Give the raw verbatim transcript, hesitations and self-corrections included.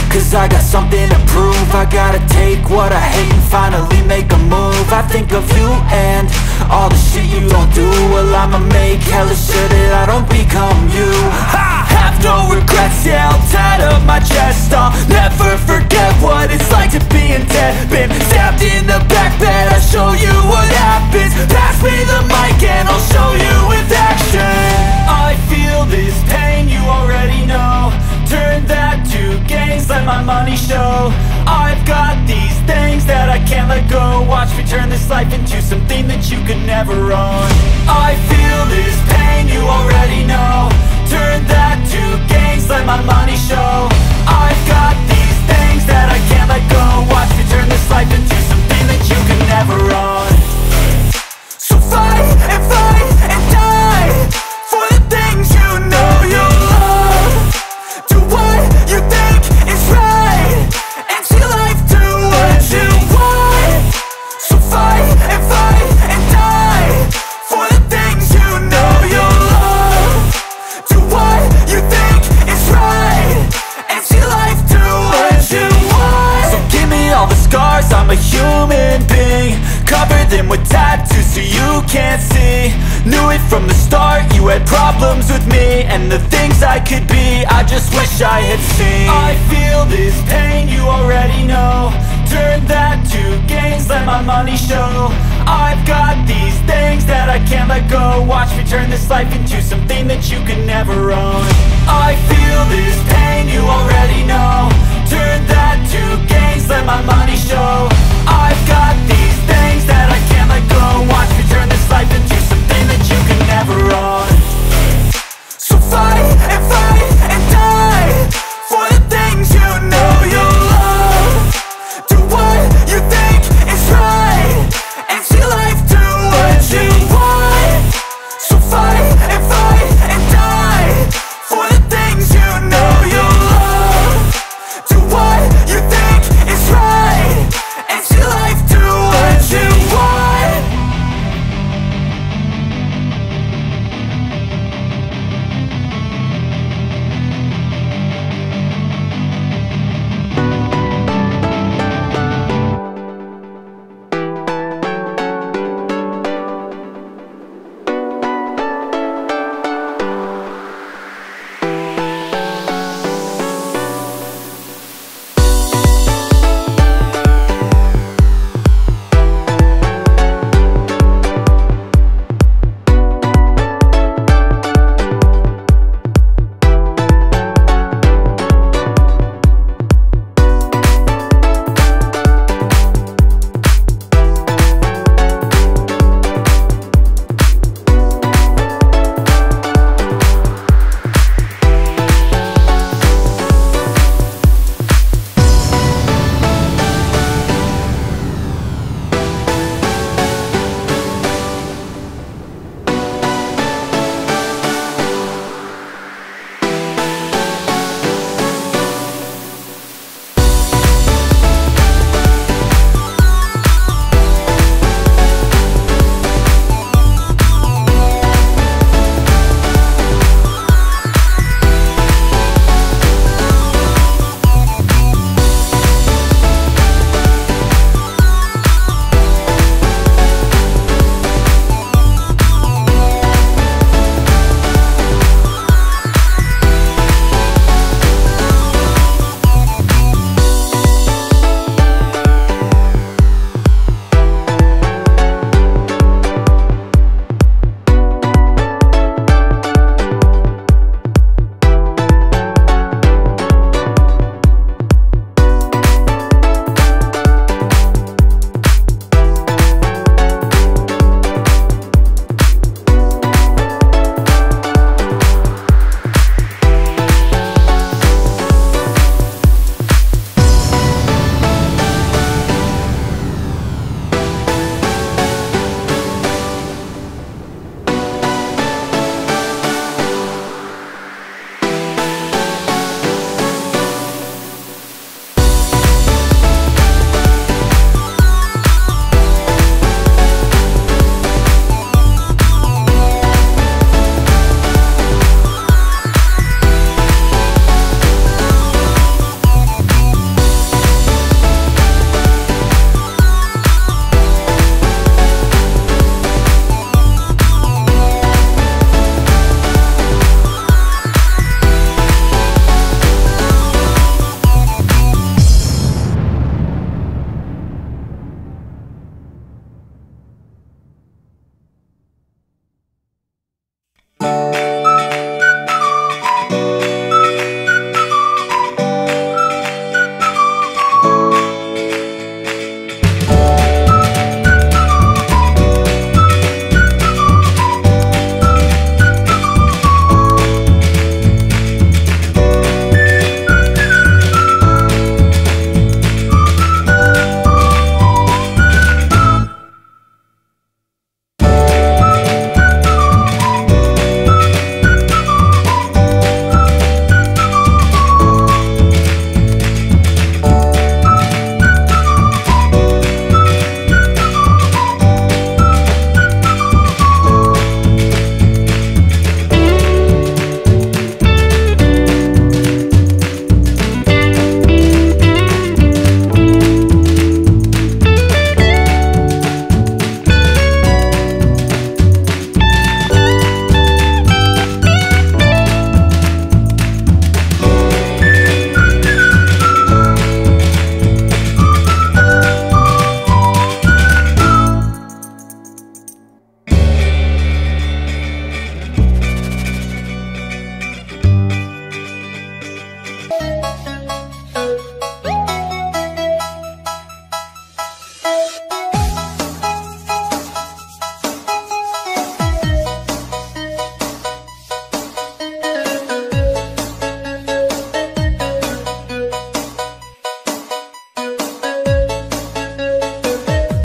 cause I got something to prove. I gotta take what I hate and finally make a move. I think of you and all the shit you don't do. Well, I'ma make hella sure that I don't become you. I have no regrets, yeah, I'll tie up my chest. I'll never forget what it's like to be in debt. Been stabbed in the back bed, I'll show you what happens. Pass me the mic and I'll show you with action. I feel this pain, you already know. Turn that to gains, let my money show. I've got these things that I can't let go. Watch me turn this life into something that you could never own. I feel this pain, you already know. Turn that to gains, let my money show. I've got these things that I can't let go. Watch me turn this life into something that you could never own. So fight and fight and die for the things you know you love. Do what you think is right and see life do what you want. So fight and fight and die for the things you know you love. Do what you think is right and see life do what you want. So give me all the scars, I'm a human being. Cover them with tattoos so you can't see. Knew it from the start, you had problems with me and the things I could be, I just wish I had seen. I feel this pain, you already know. Turn that to gains, let my money show. I've got these things that I can't let go. Watch me turn this life into something that you could never own. I feel this pain, you already know. Turn that to gains, let my money show.